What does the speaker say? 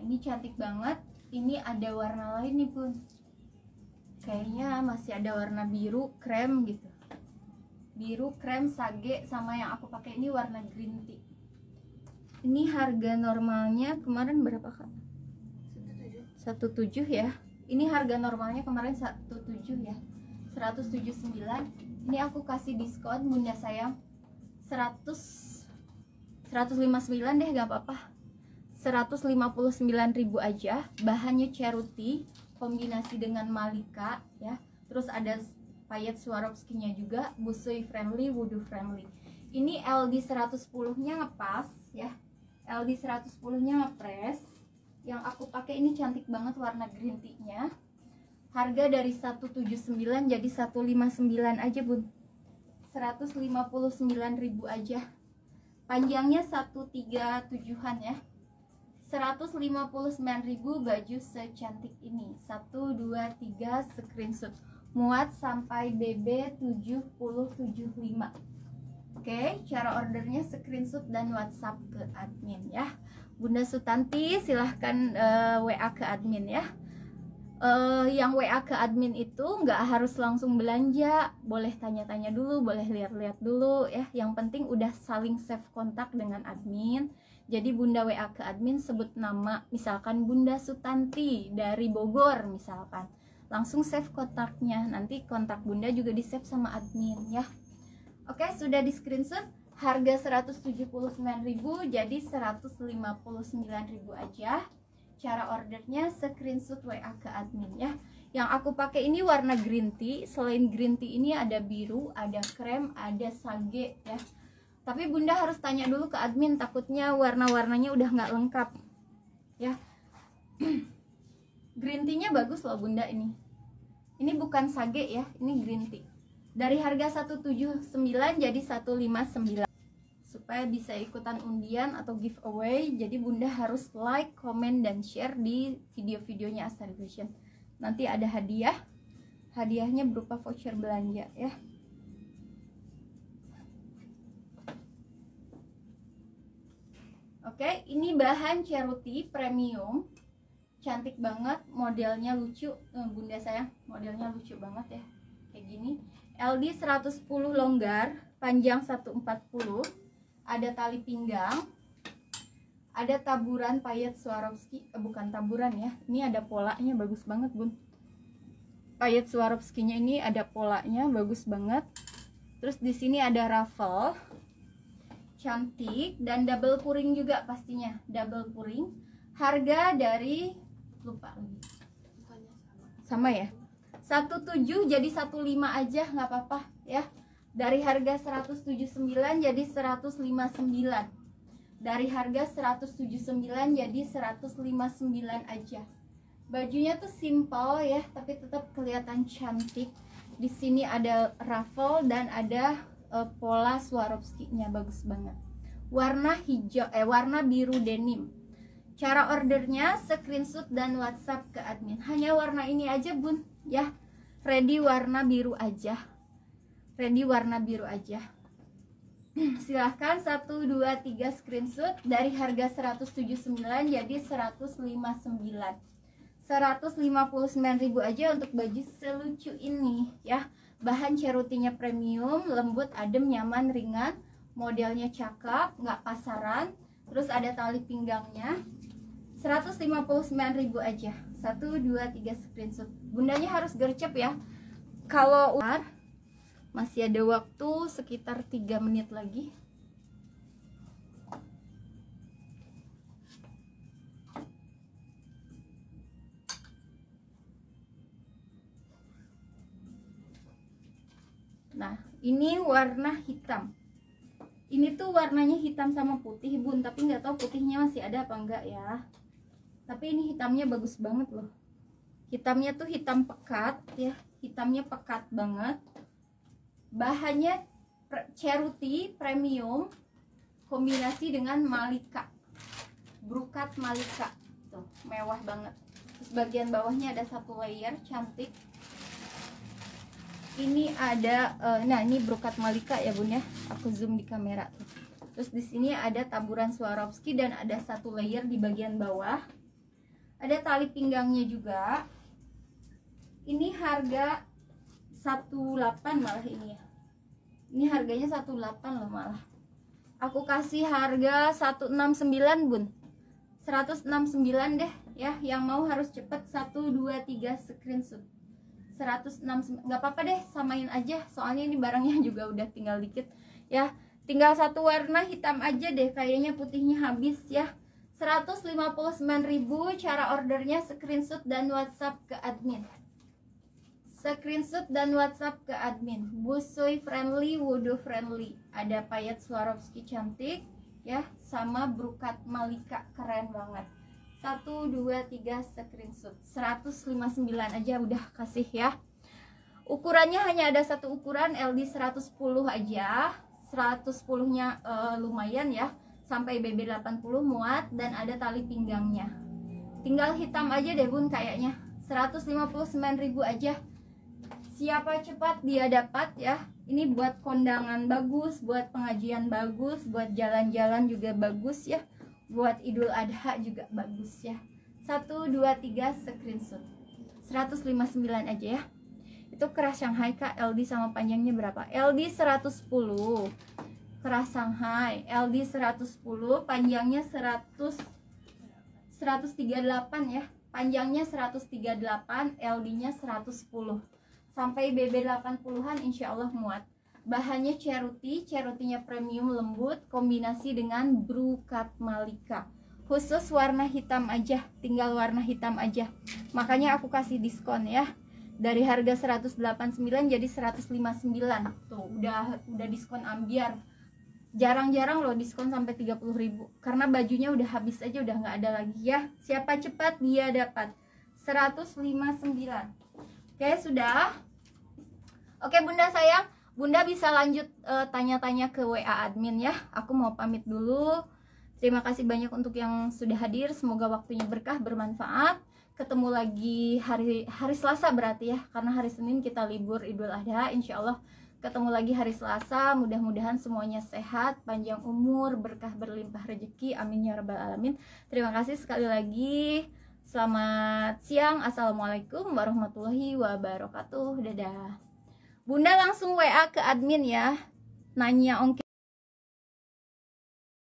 ini cantik banget. Ini ada warna lain nih Bun, kayaknya masih ada warna biru krem gitu, biru krem sage, sama yang aku pakai ini warna green tea. Ini harga normalnya kemarin berapa Kak? 17 ya. Ini harga normalnya kemarin 17 ya, 179. Ini aku kasih diskon Bunda sayang 159 deh, gak apa-apa, 159.000 aja. Bahannya Ceruti kombinasi dengan Malika ya. Terus ada payet Swarovski-nya juga, busui friendly, wudhu friendly. Ini LD 110-nya ngepas ya. LD 110-nya ngepres. Yang aku pakai ini cantik banget warna green tea-nya. Harga dari 179 jadi 159 aja Bun. 159.000 aja. Panjangnya 137-an ya. 159.000 baju secantik ini. 1 2 3 screenshot. Muat sampai BB 7075. Oke, cara ordernya screenshot dan WhatsApp ke admin ya. Bunda Sutanti silahkan WA ke admin ya. Yang WA ke admin itu nggak harus langsung belanja, boleh tanya-tanya dulu, boleh lihat-lihat dulu ya. Yang penting udah saling save kontak dengan admin. Jadi Bunda WA ke admin, sebut nama, misalkan Bunda Sutanti dari Bogor misalkan, langsung save kontaknya, nanti kontak Bunda juga di save sama admin ya. Oke, sudah di screenshot. Harga 179.000 jadi 159.000 aja. Cara ordernya screenshot WA ke admin ya. Yang aku pakai ini warna green tea. Selain green tea ini ada biru, ada krem, ada sage ya. Tapi Bunda harus tanya dulu ke admin, takutnya warna-warnanya udah nggak lengkap ya. Green tea-nya bagus loh Bunda ini. Ini bukan sage ya, ini green tea. Dari harga 179 jadi 159. Supaya bisa ikutan undian atau giveaway, jadi Bunda harus like, komen, dan share di video-videonya Astari Fashion. Nanti ada hadiah. Hadiahnya berupa voucher belanja ya. Oke, ini bahan Ceruti premium. Cantik banget, modelnya lucu. Bunda sayang, modelnya lucu banget ya. Kayak gini. LD 110 longgar, panjang 140. Ada tali pinggang. Ada taburan payet Swarovski, bukan taburan ya. Ini ada polanya, bagus banget, Bun. Payet Swarovski-nya ini ada polanya, bagus banget. Terus di sini ada ruffle. Cantik, dan double puring juga pastinya, double puring. Harga dari, lupa lagi, sama ya, 17 jadi 15 aja nggak apa-apa ya. Dari harga 179 jadi 159. Dari harga 179 jadi 159 aja. Bajunya tuh simple ya, tapi tetap kelihatan cantik. Di sini ada ruffle dan ada pola Swarovski-nya, bagus banget. Warna hijau, warna biru denim. Cara ordernya screenshot dan WhatsApp ke admin. Hanya warna ini aja Bun ya. Ready warna biru aja. Ready warna biru aja. Silahkan 1 2 3 screenshot. Dari harga 179 jadi 159. 159.000 aja untuk baju selucu ini ya. Bahan Cerutinya premium, lembut, adem, nyaman, ringan. Modelnya cakep, nggak pasaran. Terus ada tali pinggangnya. 159.000 aja. 1 2 3 screenshot. Bundanya harus gercep ya. Kalau masih ada waktu sekitar 3 menit lagi. Nah, ini warna hitam. Ini tuh warnanya hitam sama putih Bun, tapi nggak tahu putihnya masih ada apa enggak ya. Tapi ini hitamnya bagus banget loh. Hitamnya tuh hitam pekat ya, hitamnya pekat banget. Bahannya Ceruti premium kombinasi dengan Malika, brokat Malika tuh, mewah banget. Terus bagian bawahnya ada 1 layer cantik. Ini ada nah ini brokat Malika ya Bun ya, aku zoom di kamera tuh. Terus di sini ada taburan Swarovski dan ada 1 layer di bagian bawah. Ada tali pinggangnya juga. Ini harga 18 malah ini ya. Ini harganya 18 loh malah. Aku kasih harga 169 bun. 169 deh ya. Yang mau harus cepet 1, 2, 3 screenshot. 169 nggak apa-apa deh, samain aja. Soalnya ini barangnya juga udah tinggal dikit ya. Tinggal satu warna hitam aja deh, kayaknya putihnya habis ya. 159.000. Cara ordernya screenshot dan WhatsApp ke admin. Screenshot dan WhatsApp ke admin. Busui friendly, wudu friendly. Ada payet Swarovski cantik ya, sama brokat Malika keren banget. 1, 2, 3 screenshot. 159 aja udah kasih ya. Ukurannya hanya ada satu ukuran, LD 110 aja. 110 nya lumayan ya, sampai BB 80 muat dan ada tali pinggangnya. Tinggal hitam aja deh bun kayaknya. 159.000 aja. Siapa cepat dia dapat ya. Ini buat kondangan bagus, buat pengajian bagus, buat jalan-jalan juga bagus ya, buat Idul Adha juga bagus ya. 1, 2, 3 screenshot. 159 aja ya. Itu keras Shanghai Kak, LD sama panjangnya berapa? LD 110. Keras Shanghai LD 110, panjangnya 138 ya. Panjangnya 138, LD-nya 110. Sampai BB 80-an insya Allah muat. Bahannya ceruti, cerutinya premium lembut, kombinasi dengan brokat Malika. Khusus warna hitam aja, tinggal warna hitam aja. Makanya aku kasih diskon ya. Dari harga 189 jadi 159. Tuh, udah diskon ambiar. Jarang-jarang loh diskon sampai 30.000. Karena bajunya udah habis aja, udah nggak ada lagi ya. Siapa cepat dia dapat. 159. Oke, sudah. Oke, Bunda sayang, Bunda bisa lanjut tanya-tanya ke WA admin ya. Aku mau pamit dulu. Terima kasih banyak untuk yang sudah hadir. Semoga waktunya berkah, bermanfaat. Ketemu lagi hari Selasa berarti ya, karena hari Senin kita libur Idul Adha. Insya Allah ketemu lagi hari Selasa. Mudah-mudahan semuanya sehat, panjang umur, berkah berlimpah rezeki, amin ya rabbal alamin. Terima kasih sekali lagi. Selamat siang. Assalamualaikum warahmatullahi wabarakatuh. Dadah. Bunda langsung WA ke admin ya, nanya ongkir